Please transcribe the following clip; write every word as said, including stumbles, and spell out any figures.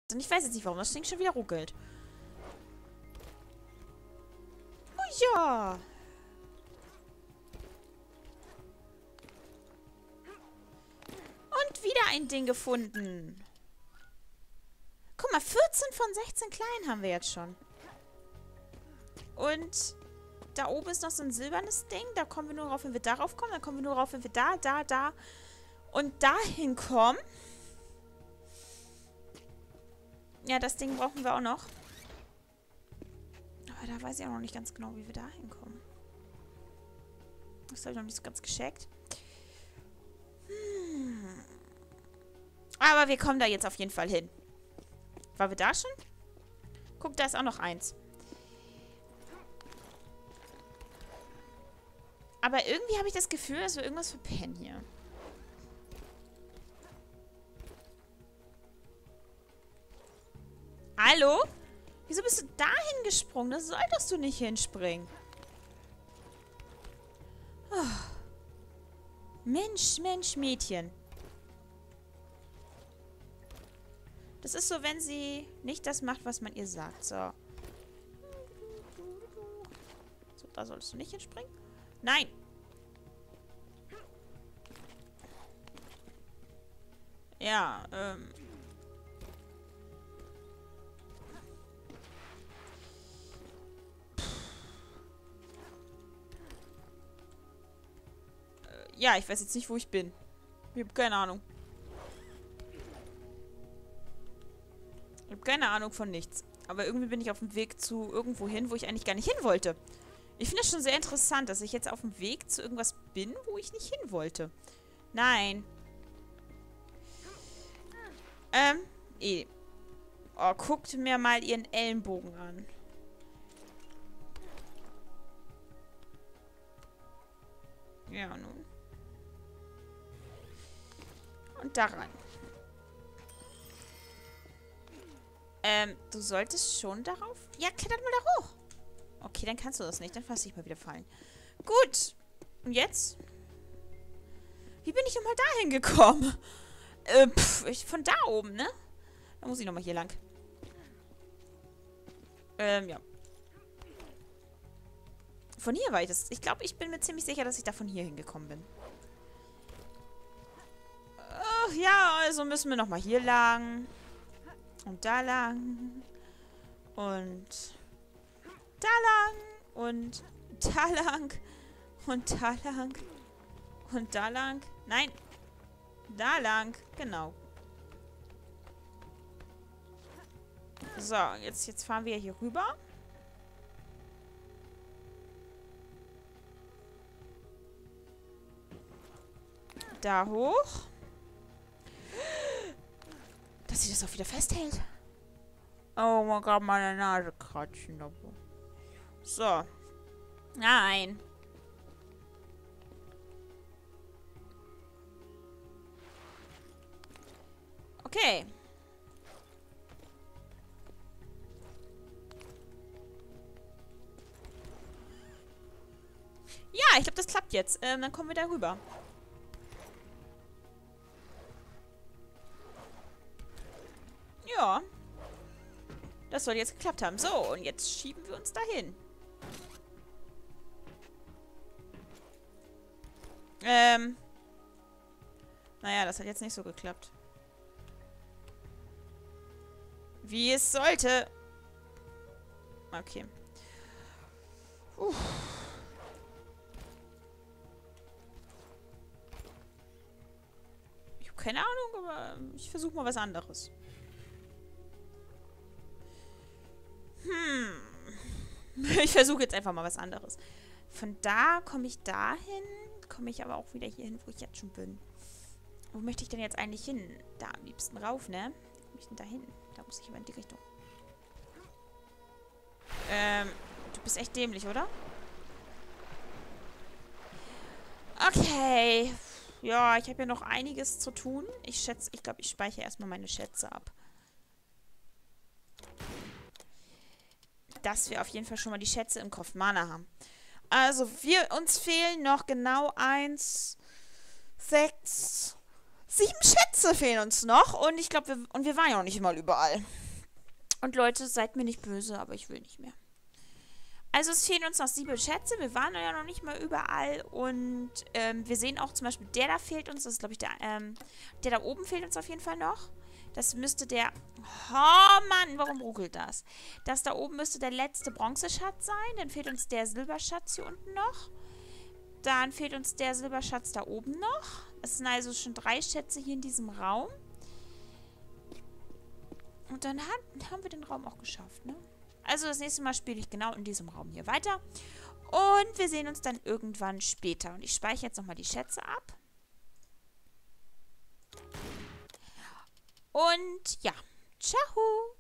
Und ich weiß jetzt nicht, warum das Ding schon wieder ruckelt. Oh ja. Und wieder ein Ding gefunden. Guck mal, vierzehn von sechzehn kleinen haben wir jetzt schon. Und da oben ist noch so ein silbernes Ding. Da kommen wir nur drauf, wenn wir darauf kommen. Dann kommen wir nur drauf, wenn wir da, da, da und dahin kommen. Ja, das Ding brauchen wir auch noch. Aber da weiß ich auch noch nicht ganz genau, wie wir da hinkommen. Das habe ich noch nicht so ganz gescheckt. Hm. Aber wir kommen da jetzt auf jeden Fall hin. Waren wir da schon? Guck, da ist auch noch eins. Aber irgendwie habe ich das Gefühl, dass wir irgendwas verpennen hier. Hallo? Wieso bist du dahin gesprungen? Da solltest du nicht hinspringen. Oh. Mensch, Mensch, Mädchen. Das ist so, wenn sie nicht das macht, was man ihr sagt. So. So, da solltest du nicht hinspringen. Nein. Ja, ähm. Ja, ich weiß jetzt nicht, wo ich bin. Ich habe keine Ahnung. Ich habe keine Ahnung von nichts. Aber irgendwie bin ich auf dem Weg zu irgendwo hin, wo ich eigentlich gar nicht hin wollte. Ich finde es schon sehr interessant, dass ich jetzt auf dem Weg zu irgendwas bin, wo ich nicht hin wollte. Nein. Ähm, eh. Oh, guckt mir mal ihren Ellenbogen an. Ja, nun. Und daran. Ähm, du solltest schon darauf... Ja, klettert mal da hoch. Okay, dann kannst du das nicht. Dann fass ich mal wieder fallen. Gut. Und jetzt? Wie bin ich nochmal dahin gekommen? Äh, pff, ich, von da oben, ne? Da muss ich nochmal hier lang. Ähm, ja. Von hier war ich das. Ich glaube, ich bin mir ziemlich sicher, dass ich da von hier hingekommen bin. Ach ja, also müssen wir nochmal hier lang. Und da lang. Und da lang. Und da lang. Und da lang. Und da lang. Nein. Da lang. Genau. So, jetzt, jetzt fahren wir hier rüber. Da hoch. Dass sie das auch wieder festhält. Oh mein Gott, meine Nase kratzen. So. Nein. Okay. Ja, ich glaube, das klappt jetzt. Ähm, dann kommen wir da rüber. Ja. Das soll jetzt geklappt haben. So, und jetzt schieben wir uns dahin. Ähm. Naja, das hat jetzt nicht so geklappt. Wie es sollte. Okay. Uff. Ich habe keine Ahnung, aber ich versuche mal was anderes. Hm. Ich versuche jetzt einfach mal was anderes. Von da komme ich dahin, komme ich aber auch wieder hier hin, wo ich jetzt schon bin. Wo möchte ich denn jetzt eigentlich hin? Da am liebsten rauf, ne? Wo möchte ich denn da hin? Da muss ich aber in die Richtung. Ähm, du bist echt dämlich, oder? Okay. Ja, ich habe ja noch einiges zu tun. Ich schätze, ich glaube, ich speichere erstmal meine Schätze ab. Dass wir auf jeden Fall schon mal die Schätze im Kopf Mana haben. Also, wir, uns fehlen noch genau eins, sechs, Sieben Schätze fehlen uns noch. Und ich glaube, wir, und wir waren ja noch nicht mal überall. Und Leute, seid mir nicht böse, aber ich will nicht mehr. Also es fehlen uns noch sieben Schätze. Wir waren ja noch nicht mal überall. Und ähm, wir sehen auch zum Beispiel, der da fehlt uns. Das ist, glaube ich, der, ähm, der da oben fehlt uns auf jeden Fall noch. Das müsste der... Oh Mann, warum ruckelt das? Das da oben müsste der letzte Bronzeschatz sein. Dann fehlt uns der Silberschatz hier unten noch. Dann fehlt uns der Silberschatz da oben noch. Es sind also schon drei Schätze hier in diesem Raum. Und dann haben, haben wir den Raum auch geschafft, ne? Also das nächste Mal spiele ich genau in diesem Raum hier weiter. Und wir sehen uns dann irgendwann später. Und ich speichere jetzt nochmal die Schätze ab. Und ja, ciao!